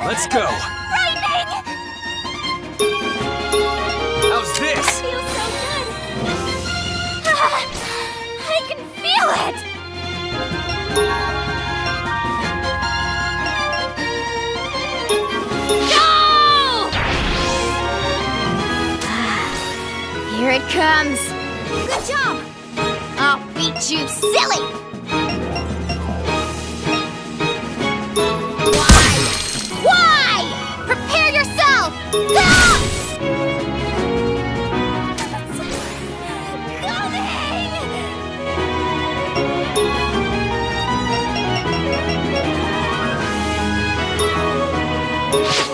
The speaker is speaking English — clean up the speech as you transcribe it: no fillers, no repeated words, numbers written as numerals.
Let's go! Frightening! How's this? Feels so good! I can feel it! Go! Here it comes! Good job! I'll beat you, silly! Why? Prepare yourself! Ah! Coming!